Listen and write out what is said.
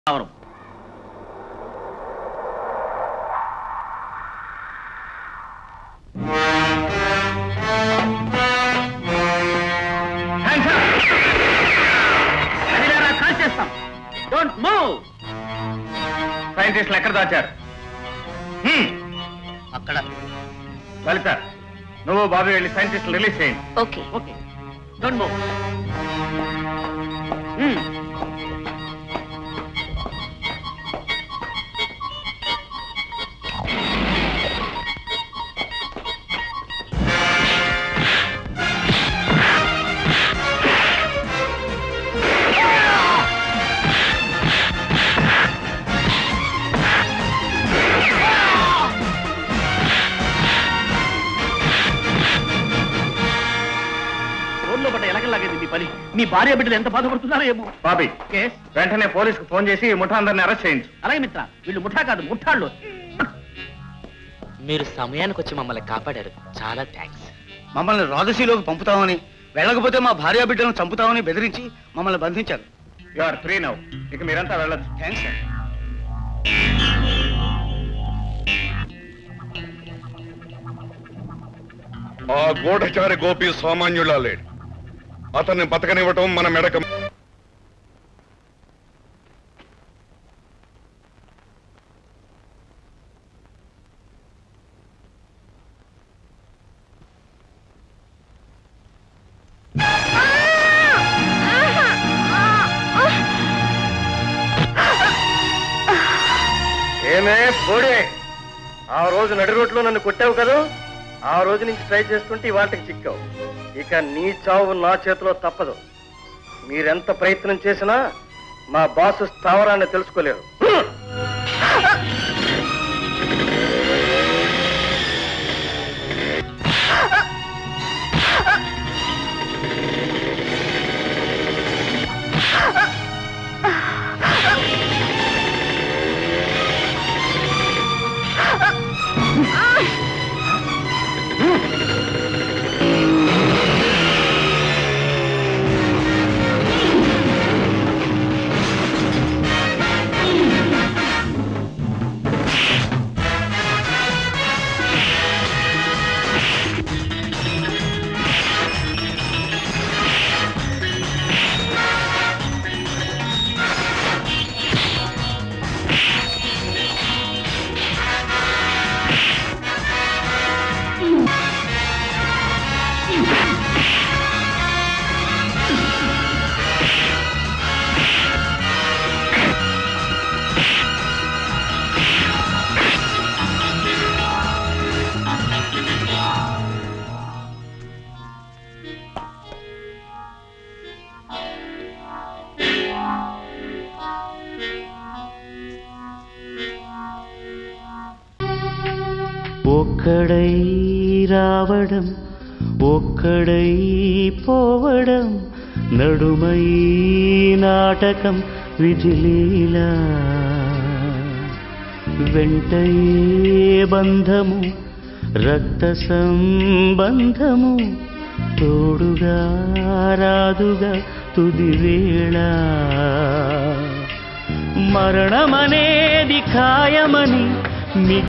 Don't move. సైంటిస్టులు ఎక్కడ దాచారు? అక్కడ. లలిత, నువ్వు బాబు వెళ్ళి సైంటిస్టులు రిలీజ్ చేయండి. Okay okay. Don't move. మీ భార్య బిడ్డలు ఎంత బాధపడుతున్నారో ఏమో. బాబీ, వెంటనే పోలీసుకు ఫోన్ చేసి ముఠా అందరిని అరెస్ట్ చేయించు. అలాగే మిత్ర, వీళ్ళు ముఠా కాదు ముఠాళ్ళు. మీరు సమయానికి వచ్చి మమ్మల్ని కాపాడారు, చాలా థ్యాంక్స్. మమ్మల్ని రాజసీలోకి పంపుతామని, వెళ్ళకపోతే మా భార్య బిడ్డలను చంపుతామని బెదిరించి మమ్మల్ని బంధించారు. You are free now. ఇక మీరంతా వెళ్ళొచ్చు. Thanks sir. ఆ గూఢచారి గోపి సామాన్యులా లేడు. అతన్ని బతకనివ్వటం మన మెడకం. ఏమే పోడే, ఆ రోజు నడి రోడ్లో నన్ను కొట్టావు కదా, ఆ రోజు నుంచి ట్రై చేస్తుంటే ఇవాళకి చిక్కావు. ఇక నీ చావు నా చేతిలో తప్పదు. మీరెంత ప్రయత్నం చేసినా మా బాసు స్థావరాన్ని తెలుసుకోలేరు. ఒక్కడై రావడం, ఒక్కడై పోవడం, నడుమై నాటకం విధిలీలా. వెంటయే బంధము, రక్త సంబంధము, తోడుగా రాదుగా తుదివేళ. మరణమనేది ఖాయమని